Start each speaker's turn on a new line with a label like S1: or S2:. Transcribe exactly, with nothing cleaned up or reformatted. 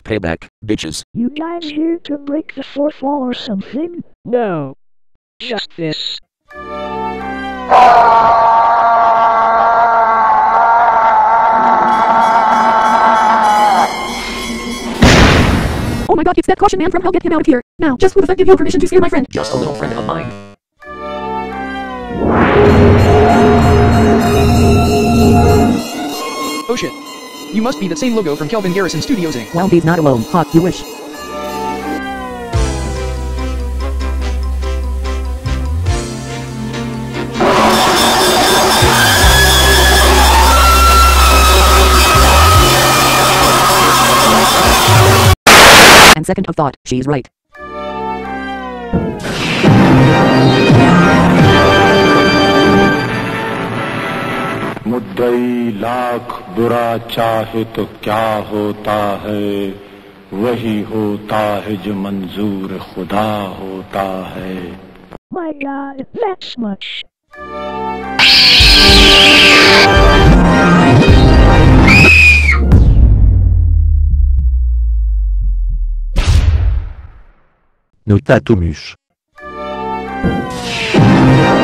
S1: Payback, bitches.
S2: You guys here to break the fourth wall or something?
S3: No. Just this.
S4: Oh my god, it's that caution man from hell, get him out of here. Now, just who the fuck gave you permission to scare my friend?
S1: Just a little friend of mine.
S5: Oh shit. You must be the same logo from Kelvin Garrison Studios Incorporated.
S4: Well, he's not alone. Hot, you wish. And second of thought, she's right.
S6: मुद्दई lakh बुरा चाहे तो क्या होता है वही होता है जो मंजूर खुदा होता है.
S2: My god, that's much.
S7: Notatomus.